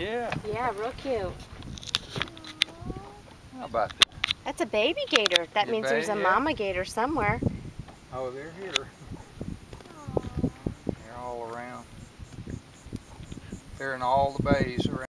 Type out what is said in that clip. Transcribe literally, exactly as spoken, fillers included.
Yeah. Yeah, real cute. How about that? That's a baby gator. That Your means there's a baby, yeah. mama gator somewhere. Oh, they're here. They're all around. They're in all the bays around.